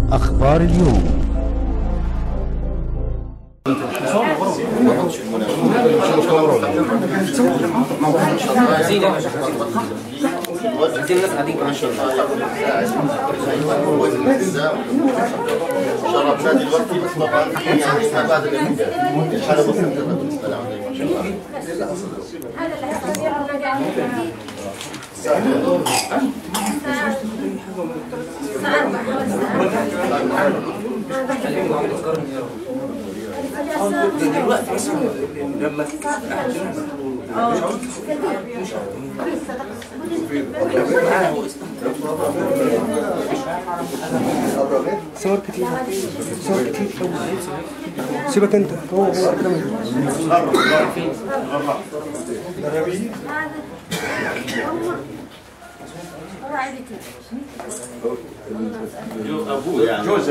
أخبار اليوم. شربنا دلوقتي بس طبعا يعني ما بعد الحاله بسيطه بالنسبه لنا ما شاء الله. صور كتير صور كتير. سيبك انت هو ابوه يعني جوز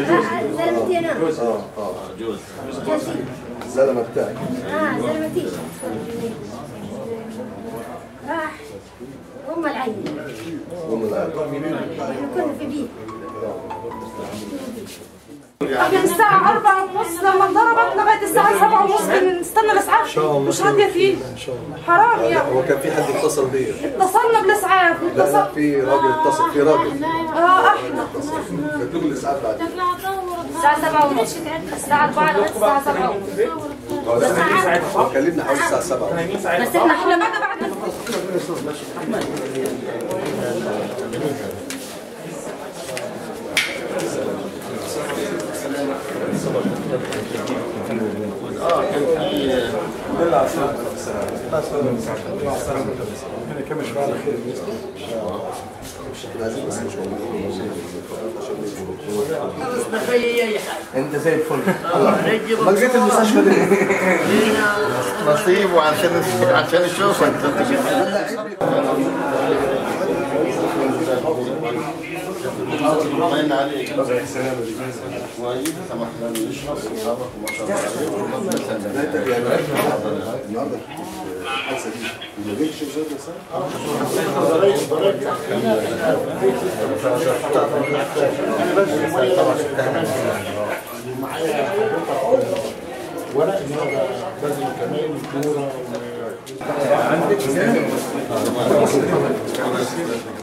جوز الزلمه بتاعك زلمتي راح ام العين كنا في بيت من الساعة 4:30 لما انضربت لغاية الساعة 7:30 بنستنى الإسعاف مش راضية فيه. حرام يا هو كان في حد اتصل بيا؟ اتصلنا بالإسعاف. لا في راجل اتصل، في راجل احنا بيطلبوا الاسعاف بعد الساعة 7:30 الساعة 4 لغاية الساعة 7:30 كلمنا حوالي الساعة 7 بس احنا بعد كان في بالله على هنا كم شوية على خير انت زي الفل ما لقيت المستشفى دي نصيب وعشان نشوفك الله يعين عليك كويس سمحنا نشرب ونصابك وما شاء الله الحادثه دي ما جيتش ورق ان هو لازم كمان كوره عندك